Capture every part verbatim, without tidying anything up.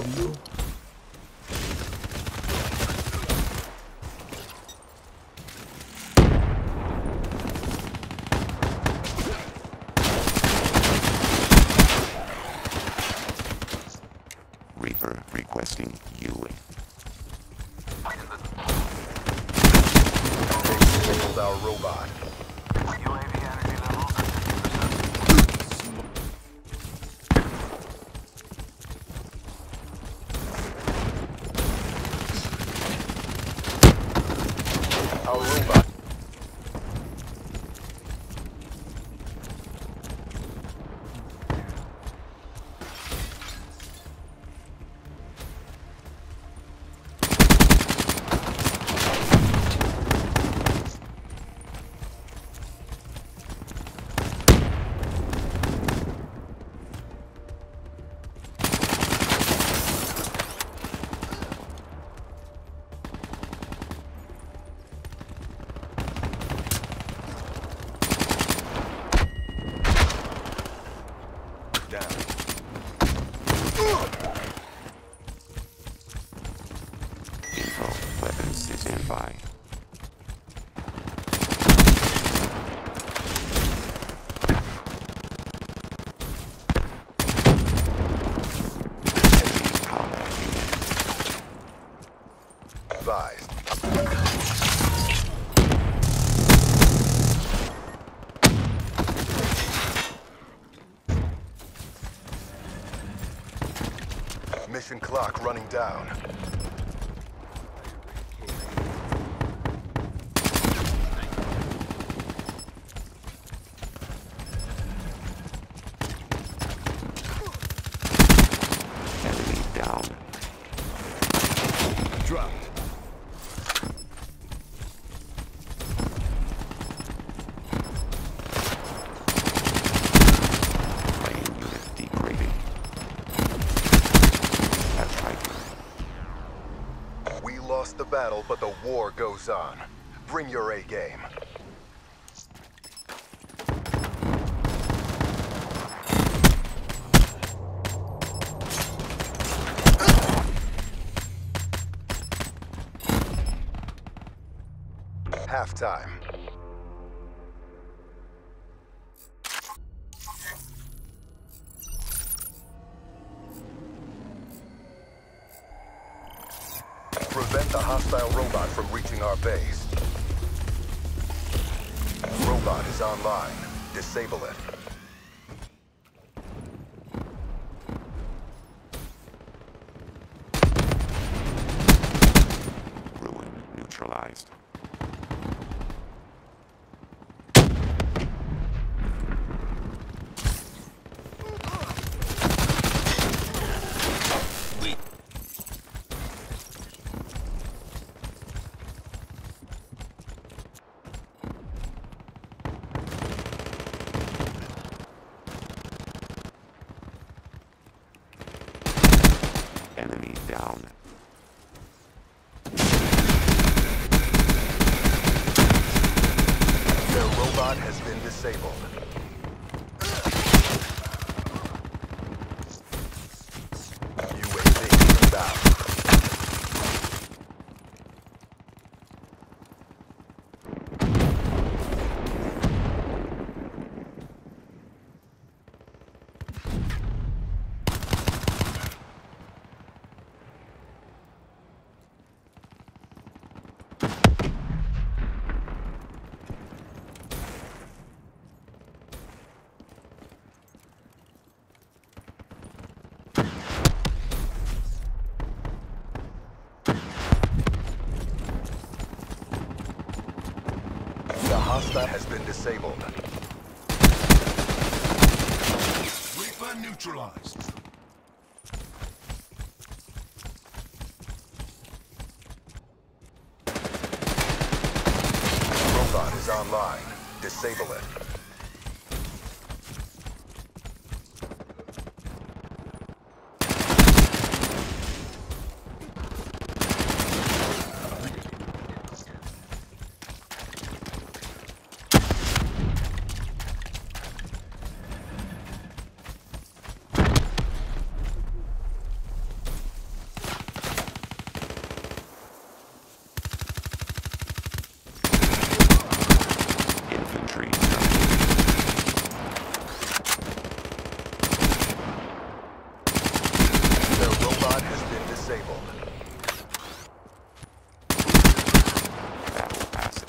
Reaper requesting U A. They disabled our robot. U A V energy level Our robot. Down. Info, weapons stand by. Enemy combat unit. Advised. Mission clock running down. Enemy down. Dropped. Fighting unit degraded. That's right. We lost the battle, but the war goes on. Bring your A game. Halftime. Prevent the hostile robot from reaching our base. Robot is online. Disable it. Ruin neutralized. Enemy down. Their robot has been disabled. U A V inbound. The hostile has been disabled. Reaper neutralized. Robot is online. Disable it. robot has been disabled. Battle passive.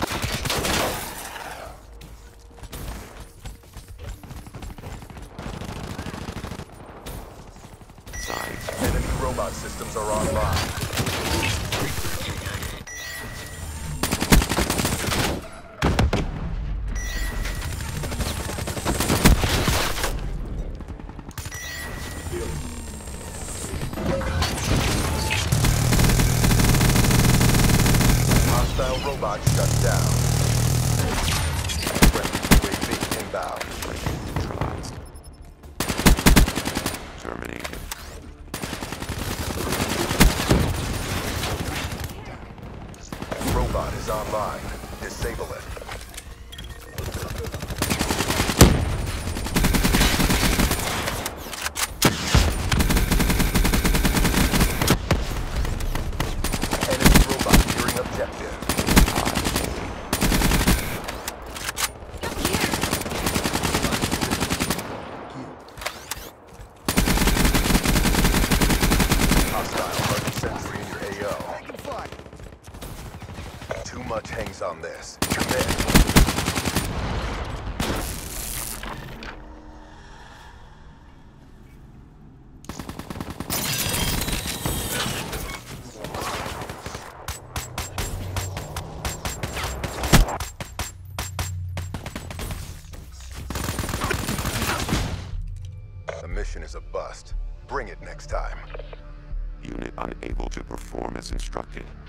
Signs. Enemy robot systems are online. Hostile robot shut down. Friendly U A V inbound. Plane neutralized. Terminated. Robot is online. Disable it. Enemy robot nearing objective. Hostile hardened sentry in your A O. Too much hangs on this. Commit. The mission is a bust. Bring it next time. Unit unable to perform as instructed.